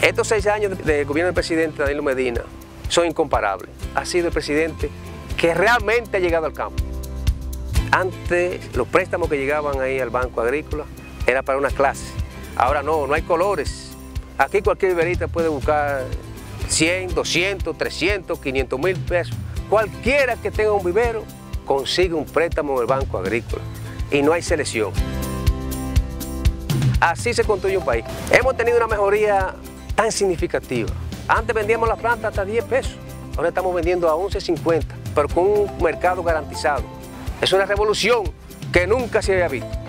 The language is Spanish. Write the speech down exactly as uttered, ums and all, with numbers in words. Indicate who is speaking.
Speaker 1: Estos seis años del gobierno del presidente Danilo Medina son incomparables. Ha sido el presidente que realmente ha llegado al campo. Antes los préstamos que llegaban ahí al Banco Agrícola era para una clase. Ahora no, no hay colores. Aquí cualquier viverista puede buscar cien, doscientos, trescientos, quinientos mil pesos. Cualquiera que tenga un vivero consigue un préstamo en el Banco Agrícola y no hay selección. Así se construye un país. Hemos tenido una mejoría tan significativa. Antes vendíamos la planta hasta diez pesos, ahora estamos vendiendo a once cincuenta, pero con un mercado garantizado. Es una revolución que nunca se había visto.